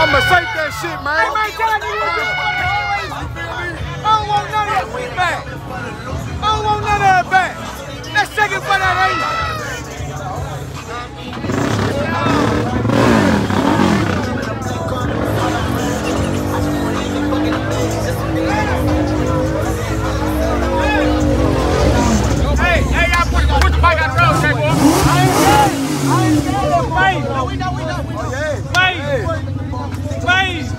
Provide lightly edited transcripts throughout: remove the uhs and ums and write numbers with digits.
I'ma shake that shit, man. Hey, man, tell me I don't want none of that shit back. I don't want none of that back. Let's shake it for that 80. Hey, y'all put the bike out the road, okay, boy? I ain't scared of Space. No, we know. Space.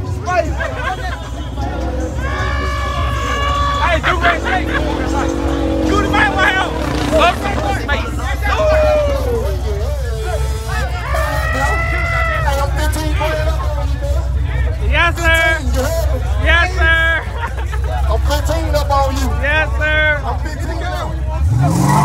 Hey, do that thing. Do the back way out. Yes, sir. Yes, sir. I'm 15 up on you. Yes, sir. I'm 15